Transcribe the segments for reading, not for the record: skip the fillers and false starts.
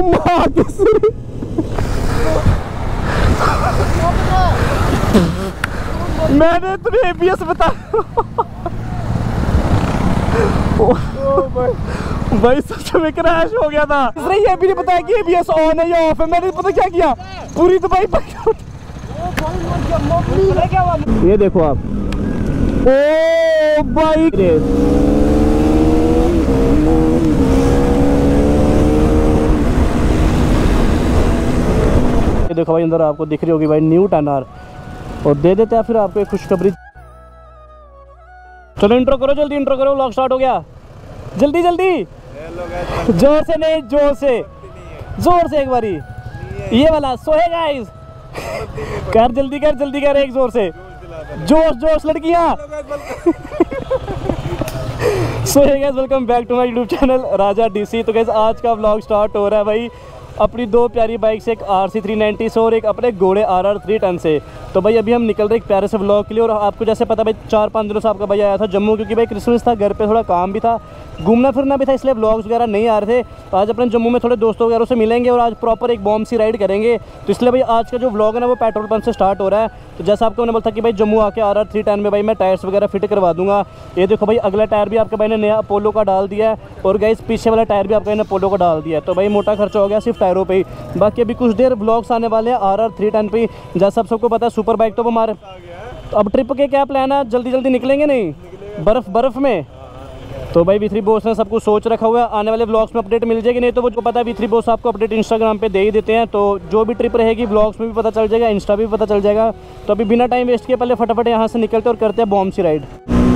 माँ किसी मैंने तुम्हें ABS बताया। भाई सच में क्रैश हो गया था। इसने ये भी नहीं बताया कि ABS ऑन है या ऑफ है। मैंने पता क्या किया, पूरी दबाई ये देखो आप। ओ भाई ये देखो भाई, अंदर आपको दिख रही होगी भाई न्यू 10R। और दे देते हैं फिर आपको एक खुशखबरी। चलो इंट्रो करो, जल्दी इंट्रो करो, व्लॉग स्टार्ट हो गया। जल्दी जल्दी, जोर से नहीं, जोर से, जोर से एक बारी ये वाला। सो है गाइस, कर जल्दी कर, जल्दी कर, एक जोर से, जोश जोश लड़कियां। सो है guys, welcome back to my YouTube channel Raja DC। तो गाइस आज का व्लॉग स्टार्ट हो रहा है भाई अपनी दो प्यारी बाइक से, एक RC 390 से और एक अपने घोड़े RR 310 से। तो भाई अभी हम निकल रहे एक प्यारे से व्लॉग के लिए। और आपको जैसे पता भाई 4-5 दिनों से आपका भाई आया था जम्मू, क्योंकि भाई क्रिसमस था, घर पे थोड़ा काम भी था, घूमना फिरना भी था, इसलिए व्लॉग्स वगैरह नहीं आ रहे थे। तो आज अपने जम्मू में थोड़े दोस्तों वगैरह से मिलेंगे और आज प्रॉपर एक बॉम्ब सी राइड करेंगे। तो इसलिए भाई आज का जो व्लॉग है ना वो पेट्रोल पंप से स्टार्ट हो रहा है। तो जैसा आपको मैंने बोला था कि भाई जम्मू आके RR 310 में भाई मैं टायर्स वगैरह फिट करवा दूंगा। ये देखो भाई अगला टायर भी आपके भाई ने नया अपोलो का डाल दिया है और गाइस पीछे वाला टायर भी आपके ने अपोलो का डाल दिया है। तो भाई मोटा खर्चा हो गया सिर्फ टायरों पे ही। बाकी अभी कुछ देर व्लॉग्स आने वाले हैं RR 310 पे। जैसा आप सबको पता है सुपर बाइक तो वो हमारे। अब ट्रिप के क्या प्लान है, जल्दी जल्दी निकलेंगे नहीं बर्फ़ में। तो भाई V3 बॉस ने सब कुछ सोच रखा हुआ है, आने वाले व्लॉग्स में अपडेट मिल जाएगी। नहीं तो वो जो पता है V3 बॉस आपको अपडेट इंस्टाग्राम पे दे ही देते हैं। तो जो भी ट्रिप रहेगी व्लॉग्स में भी पता चल जाएगा, इंस्टा भी पता चल जाएगा। तो अभी बिना टाइम वेस्ट किए पहले फटाफट यहाँ से निकलते और करते हैं बॉम्ब सी राइड।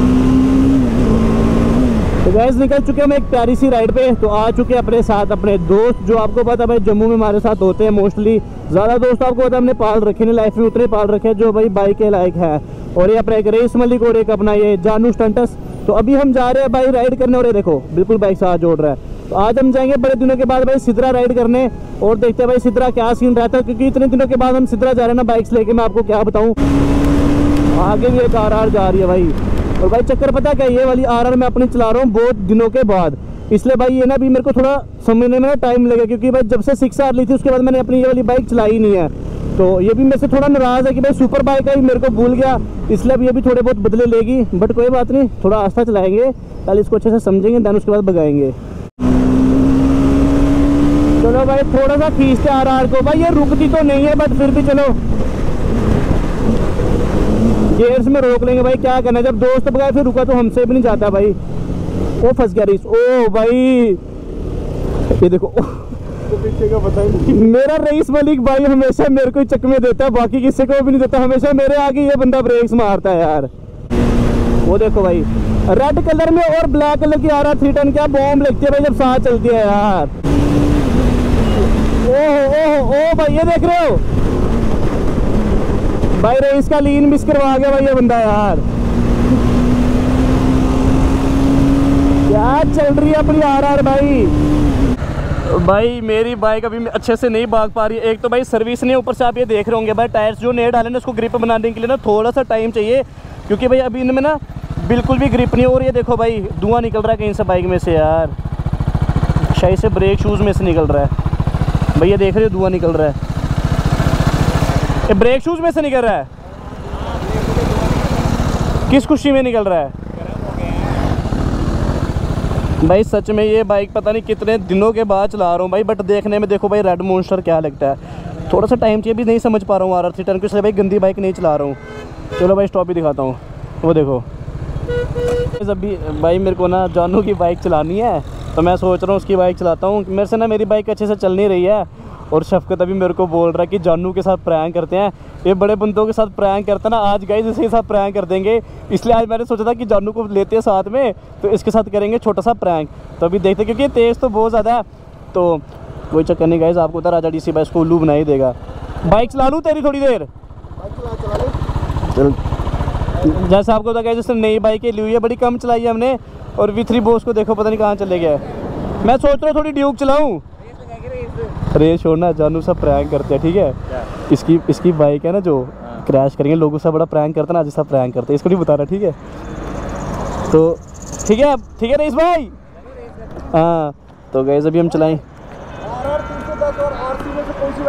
तो गाइस निकल चुके हम एक प्यारी सी राइड पे। तो आ चुके अपने साथ अपने दोस्त, जो आपको पता है भाई जम्मू में हमारे साथ होते हैं मोस्टली। ज़्यादा दोस्त आपको पता है हमने पाल रखे हैं लाइफ में, उतने पाल रखे हैं जो भाई बाइक के लायक है। और ये अपना एक रेस मलिक और एक अपना ये जानू स्टंटस। तो अभी हम जा रहे हैं भाई राइड करने। और ये देखो बिल्कुल बाइक साथ जोड़ रहा है। तो आज हम जाएंगे बड़े दिनों के बाद भाई सिद्रा राइड करने और देखते हैं भाई सिद्रा क्या सीन रहता है। क्योंकि इतने दिनों के बाद हम सिद्रा जा रहे हैं ना बाइक्स लेके, मैं आपको क्या बताऊँ। आगे भी एक RR जा रही है भाई। और भाई चक्कर पता क्या, ये वाली RR मैं अपनी चला रहा हूँ बहुत दिनों के बाद, इसलिए भाई ये ना भी मेरे को थोड़ा समझने में टाइम लगे। क्योंकि भाई जब से 6R ली थी उसके बाद मैंने अपनी ये वाली बाइक चलाई नहीं है। तो ये भी मेरे से थोड़ा नाराज़ है कि भाई सुपर बाइक है, मेरे को भूल गया, इसलिए अब ये भी थोड़े बहुत बदले लेगी। बट कोई बात नहीं, थोड़ा आस्था चलाएंगे, पहले इसको अच्छे से समझेंगे दैन उसके बाद भगाएंगे। चलो भाई थोड़ा सा खींचते RR को। भाई ये रुकती तो नहीं है बट फिर भी चलो गेयर्स में रोक लेंगे भाई, क्या करना। जब दोस्त भगाए फिर रुका तो हमसे भी नहीं जाता भाई। वो फंस गया रईस। ओ भाई ये देखो तो पीछे का पता ही नहीं। मेरा रईस मलिक भाई हमेशा मेरे को चकमे देता है, बाकी किसी को भी नहीं देता। हमेशा मेरे आगे ये बंदा ब्रेक्स मारता है यार। वो देखो भाई रेड कलर में और ब्लैक कलर की RR 310 क्या बॉम्ब लगती है भाई जब साथ चलती है यार। ओह भाई ये देख रहे हो भाई, रेस का लीन मिस करवा गया भाई ये बंदा यार। क्या चल रही है अपनी RR भाई मेरी बाइक अभी अच्छे से नहीं भाग पा रही है। एक तो भाई सर्विस नहीं, ऊपर से आप ये देख रहे होंगे भाई टायर्स जो नए डाले ना उसको ग्रिप बनाने के लिए ना थोड़ा सा टाइम चाहिए। क्योंकि भाई अभी इनमें ना बिल्कुल भी ग्रिप नहीं हो रही है। देखो भाई धुआं निकल रहा है कहीं से बाइक में से यार, शायद से ब्रेक शूज़ में से निकल रहा है। भैया देख रहे हो धुआं निकल रहा है, ये ब्रेक शूज़ में से निकल रहा है। किस खुशी में निकल रहा है भाई। सच में ये बाइक पता नहीं कितने दिनों के बाद चला रहा हूँ भाई। बट देखने में देखो भाई रेड मॉन्स्टर क्या लगता है। थोड़ा सा टाइम चाहिए, भी नहीं समझ पा रहा हूँ RR 310 को, इसलिए भाई गंदी बाइक नहीं चला रहा हूँ। चलो भाई स्टॉप भी दिखाता हूँ। वो देखो अभी भाई मेरे को ना जानू की बाइक चलानी है, तो मैं सोच रहा हूँ उसकी बाइक चलाता हूँ। मेरे से ना मेरी बाइक अच्छे से चल नहीं रही है। और शफकत अभी मेरे को बोल रहा है कि जानू के साथ प्रैंक करते हैं। ये बड़े बंदों के साथ प्रैंक करते हैं ना, आज गाइस इसके साथ प्रैंक कर देंगे। इसलिए आज मैंने सोचा था कि जानू को लेते हैं साथ में, तो इसके साथ करेंगे छोटा सा प्रैंक। तो अभी देखते हैं, क्योंकि तेज़ तो बहुत ज़्यादा है। तो कोई चक्कर नहीं गाइस, आपको तो राजा DC बाइक को उल्लू बना ही देगा। बाइक चला लूँ तेरी थोड़ी देर? चल जैसा आपको पता गाइस, उसने नई बाइक ली हुई है, बड़ी कम चलाई है हमने। और V3 बॉस को देखो पता नहीं कहाँ चले गया। मैं सोच रहा हूँ थोड़ी ड्यूक चलाऊँ। रेस छोड़ना, जानू सब प्रैंक करते हैं ठीक है। इसकी बाइक है ना जो क्रैश करेंगे, लोगों से बड़ा प्रैंक करता है ना, आज सब प्रैंक करते हैं, इसको नहीं बता रहा ठीक है। तो ठीक है रेस भाई। हाँ तो गाइस अभी हम चलाएं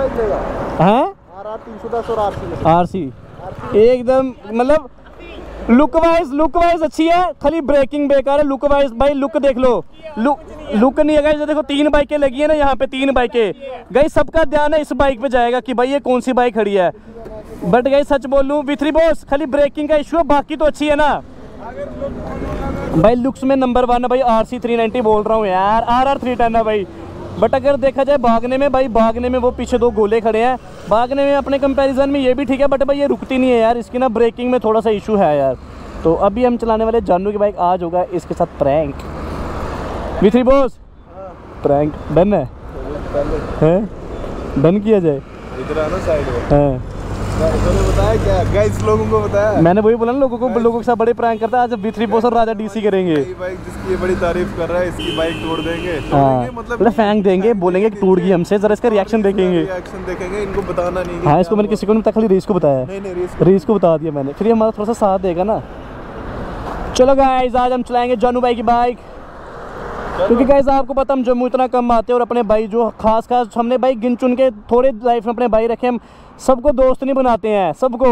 हाँ RR 310 और RC एकदम मतलब लुक वाइज अच्छी है, खाली ब्रेकिंग बेकार है। लुक वाइज भाई लुक देख लो, लुक नहीं है गाइस। देखो 3 बाइकें लगी है ना यहाँ पे, 3 बाइकें गाइस, सबका ध्यान है इस बाइक पे जाएगा कि भाई ये कौन सी बाइक खड़ी है। बट गाइस सच बोलूं V3 बॉस खाली ब्रेकिंग का इशू है, बाकी तो अच्छी है ना भाई। लुक्स में नंबर 1 है भाई, RC 390 बोल रहा हूँ यार, RR 310 है भाई। बट अगर देखा जाए भागने में भाई, भागने में वो पीछे 2 गोले खड़े हैं, भागने में अपने कंपैरिजन में ये भी ठीक है। बट भाई ये रुकती नहीं है यार, इसकी ना ब्रेकिंग में थोड़ा सा इशू है यार। तो अभी हम चलाने वाले जानू की बाइक, आज होगा इसके साथ prank. V3 boss prank done है, डन किया जाए इधर आना साइड में। हाँ बताया क्या गाइस, लोगों को बताया, मैंने वही बोला ना, लोगों के साथ बड़े प्रैंक करता है। आज V3 बॉस और राजा DC करेंगे। बाइक जिसकी ये बड़ी तारीफ कर रहा है, इसकी बाइक तोड़ देंगे, हाँ मतलब फेंक देंगे, बोलेंगे कि टूट गई हमसे, जरा इसका रिएक्शन देखेंगे। रिएक्शन देखेंगे, इनको बताना नहीं। हाँ इसको मैंने किसी को नहीं बताया, खाली रेस को बताया। नहीं रेस को बता दिया मैंने, फिर ये हमारा थोड़ा सा साथ देगा ना। चलो गाइस आज हम चलाएंगे जानू भाई की बाइक, क्योंकि गाइस आपको पता हम जम्मू इतना कम आते हैं और अपने भाई जो खास हमने भाई गिन चुन के थोड़े लाइफ में अपने भाई रखे, हम सबको दोस्त नहीं बनाते हैं, सबको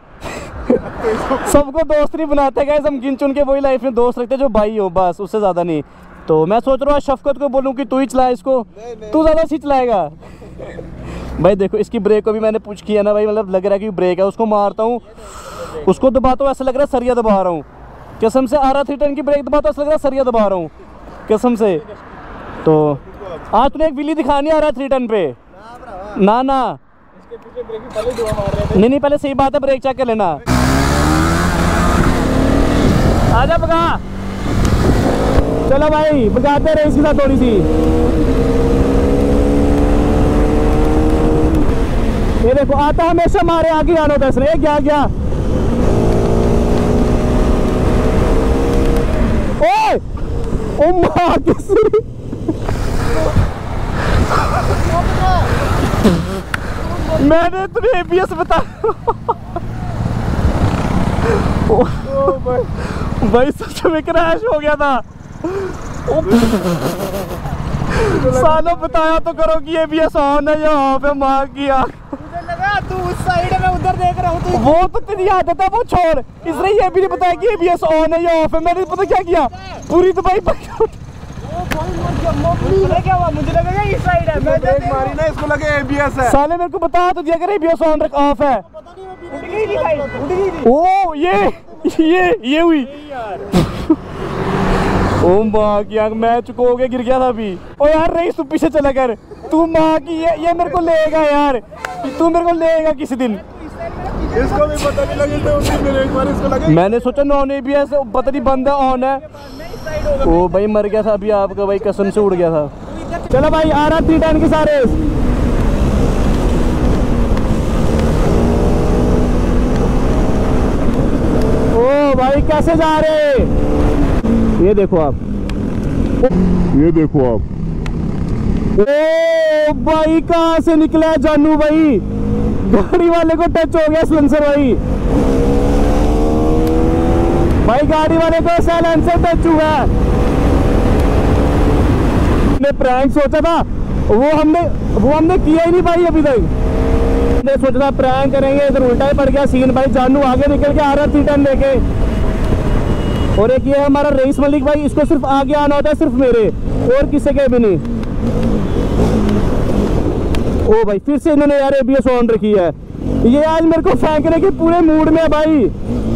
दोस्त नहीं बनाते गाइस, हम गिन चुन के वही लाइफ में दोस्त रखते हैं जो भाई हो, बस उससे ज़्यादा नहीं। तो मैं सोच रहा हूँ शफकत को बोलूँ कि तू ही चला इसको, तू ज़्यादा सी चलाएगा भाई। देखो इसकी ब्रेक को भी मैंने पूछ किया ना भाई, मतलब लग रहा है कि ब्रेक है, उसको मारता हूँ, उसको दबाता हूँ, ऐसा लग रहा है सरिया दबा रहा हूँ कसम से। RR 310 की ब्रेक दबाता हूँ, ऐसा लग रहा है सरिया दबा रहा हूँ कसम से। तो आज तूने एक विली दिखानी RR 310 पे ना नहीं पहले सही बात है, ब्रेक चेक कर लेना। आजा भगा, चलो भाई भगाते रहे इसके साथ थोड़ी सी। ये देखो आता हमेशा हमारे आगे आना होता है इसने, गया ओए ओ मां किसी मैंने तुम्हें ABS बताया भाई सच में क्रैश हो गया था। सालों बताया तो करो कि ABS ऑन है या ऑफ है, मां की आंख। मुझे लगा तू उस साइड में उधर देख रहा हूँ, वो तो तेरी आदत है, वो छोड़। इसने ये भी नहीं बताया कि ABS ऑन है या ऑफ है। मैंने पता क्या किया, पूरी दबाई क्या हुआ, मुझे लगा ये साइड है, मैं ब्रेक मारी ना, इसको लगे ABS है। साले मेरे को बता तो दिया कर ABS ऑन ऑफ है। ओ ये हुई ओ माँ की आंख, मैं चुको के गिर गया था अभी। ओ यार रईस तू पीछे चला कर, तू माँ की ये मेरे को लेगा यार, तू मेरे को लेगा किसी दिन। इसको भी पता नहीं लगे उसी ब्रेक मारी, इसको लगे। मैंने सोचा नॉन ABS पता नहीं बंद है ऑन है। ओ भाई मर गया था अभी आपका भाई, कसम से उड़ गया था। चलो भाई RR 310 के सारे ओ भाई कैसे जा रहे, ये देखो आप ओ भाई कहाँ से निकला जानू भाई, गाड़ी वाले को टच हो गया सिलेंसर भाई गाड़ी वाले को साइलेंसर टच हुआ। हमने प्रैंक सोचा था, वो हमने किया ही नहीं भाई अभी तक। हमने सोचा था प्रैंक करेंगे, इधर उल्टा ही पड़ गया सीन भाई। जानू आगे निकल के RR 310 लेके, और एक ये है हमारा रईस मलिक भाई, इसको सिर्फ आगे आना होता है, सिर्फ मेरे और किसी के भी नहीं। ओ भाई फिर से इन्होंने यार ABS ऑन रखी है, ये आज मेरे को फेंकने के पूरे मूड में है भाई।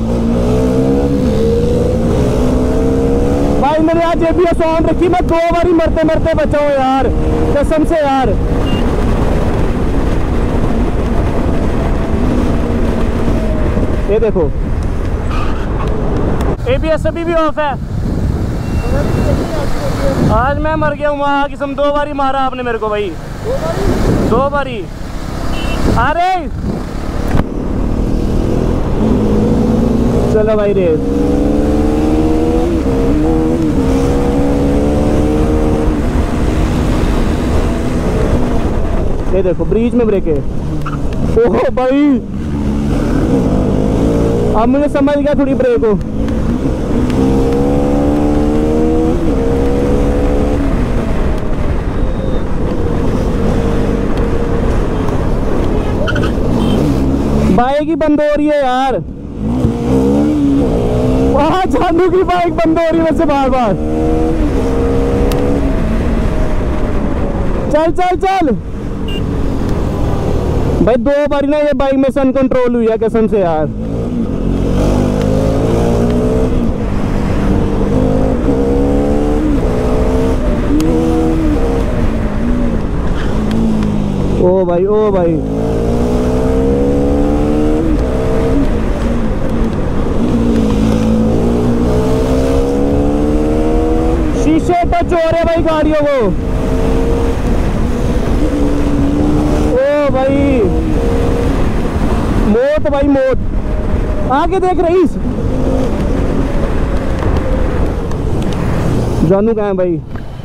मैंने आज ABS ऑन रखी, मैं 2 बारी मरते बचा हूँ यार कसम से यार। ये देखो ABS अभी भी ऑफ है। आज मैं मर गया हूँ वहाँ किस्म, 2 बारी मारा आपने मेरे को भाई, 2 बारी। अरे चलो भाई रेस, ये देखो ब्रिज में ब्रेक है। ओह भाई अब मुझे समझ गया थोड़ी ब्रेक हो। बंद हो रही है यार, वहाँ जानू की बाइक बंद हो रही है वैसे बार बार। चल चल चल भाई, 2 बारी ना ये बाइक में से अनकंट्रोल हुई है कसम से यार। ओ भाई ओ भाई, शीशे टच हो रहे भाई गाड़ियों को। ओ भाई मौत भाई मौत। आगे देख रईस, जानू कहाँ है भाई?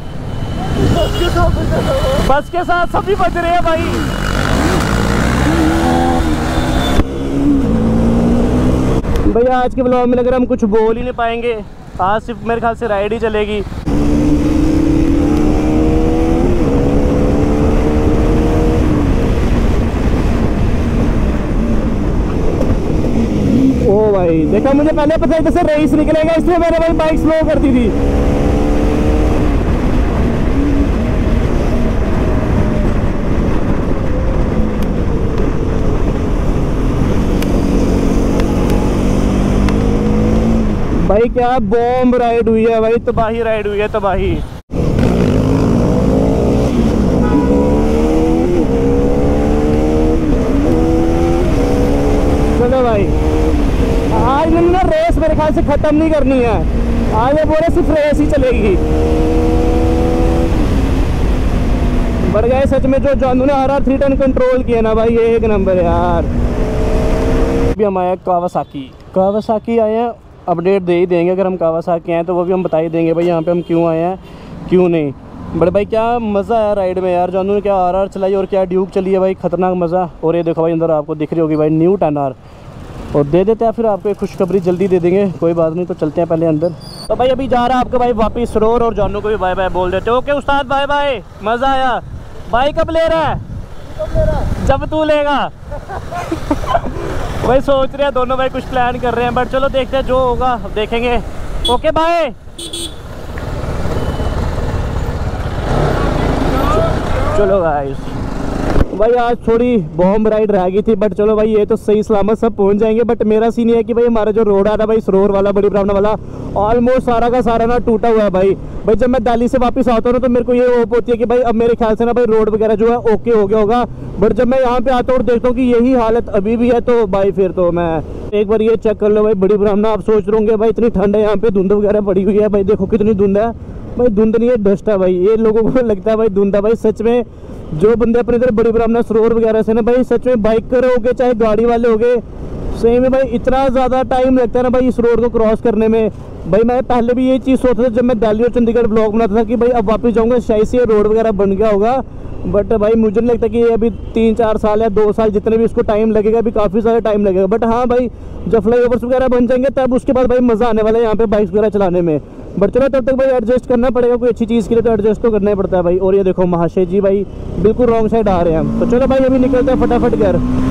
बस के साथ सभी बच रहे हैं भाई। भैया आज के ब्लॉग में अगर हम कुछ बोल ही नहीं पाएंगे, आज सिर्फ मेरे ख्याल से राइड ही चलेगी। ओ भाई देखा, मुझे पहले पता है जैसे रेस निकलेगा इसलिए मैंने भाई बाइक स्लो कर दी थी। भाई क्या बॉम्ब राइड हुई है भाई, तबाही राइड हुई है, तबाही। चलो भाई, आज ना रेस मेरे ख्याल से खत्म नहीं करनी है, आज ये बोले सिर्फ रेस ही चलेगी। बढ़ गए सच में, जो जानू ने RR 310 कंट्रोल किया ना भाई, ये एक नंबर है यार। अभी हम आए कावासाकी आए हैं, अपडेट दे ही देंगे अगर हम कावासाकी आए तो वो भी हम बता ही देंगे भाई यहाँ पे हम क्यों आए हैं क्यों नहीं। बट भाई क्या मज़ा आया राइड में यार, जानू ने क्या RR चलाई और क्या ड्यूक चली है भाई, खतरनाक मज़ा। और ये देखो भाई अंदर आपको दिख रही होगी भाई न्यू 10R। और दे देते हैं फिर आपको एक खुशखबरी जल्दी दे देंगे, कोई बात नहीं। तो चलते हैं पहले अंदर। तो भाई अभी जा रहा है आपका भाई वापस सरोर, और जानू को भी बाय बाय बोल देते। ओके उस्ताद बाय बाय, मज़ा आया। भाई कब ले रहा है? जब तू लेगा। भाई सोच रहे हैं दोनों भाई, कुछ प्लान कर रहे हैं, बट चलो देखते हैं जो होगा देखेंगे। Okay bye. चलो गाइस, भाई आज थोड़ी बॉम्ब राइड रह गई थी, बट चलो भाई ये तो सही सलामत सब पहुंच जाएंगे। बट मेरा सीन ये है कि भाई हमारा जो रोड आ रहा है भाई सरोर वाला, बड़ी ब्राह्मण वाला, ऑलमोस्ट सारा का सारा ना टूटा हुआ है भाई। जब मैं दिल्ली से वापस आता हूँ ना तो मेरे को ये होप होती है कि भाई अब मेरे ख्याल से ना भाई रोड वगैरह जो है ओके हो गया होगा। बट जब मैं यहाँ पे आता हूँ और देखता हूँ कि यही हालत अभी भी है, तो भाई फिर तो मैं एक बार ये चेक कर लो भाई। बड़ी ब्राह्मण आप सोच रहे होंगे भाई इतनी ठंड है यहाँ पे, धुंध वगैरह पड़ी हुई है भाई, देखो कितनी धुंध है भाई। धुंध नहीं है, डस्ट है भाई, ये लोगों को लगता है भाई धुंध है भाई। सच में जो बंदे अपने इधर बड़ी ब्राह्मण सरोवर वगैरह से ना भाई, सच में बाइकर हो गए चाहे गाड़ी वाले हो गए, सही में भाई इतना ज़्यादा टाइम लगता है ना भाई इस रोड को क्रॉस करने में। भाई मैं पहले भी यही चीज़ सोचता था जब मैं दिल्ली और चंडीगढ़ ब्लॉग बनाता था कि भाई अब वापस जाऊँगा शायद से रोड वगैरह बन गया होगा। बट भाई मुझे नहीं लगता कि ये अभी 3-4 साल या 2 साल जितने भी इसको टाइम लगेगा, अभी काफ़ी सारा टाइम लगेगा। बट हाँ भाई जब फ्लाई ओवर्स वगैरह बन जाएंगे तब उसके बाद भाई मज़ा आने वाला है यहाँ पे बाइक्स वगैरह चलाने में। बट चलो तब तक भाई एडजस्ट करना पड़ेगा, कोई अच्छी चीज़ के लिए तो एडजस्ट तो करना ही पड़ता है भाई। और ये देखो महाशय जी भाई बिल्कुल रॉन्ग साइड आ रहे हैं हम, तो चलो भाई अभी निकलते हैं फटाफट घर।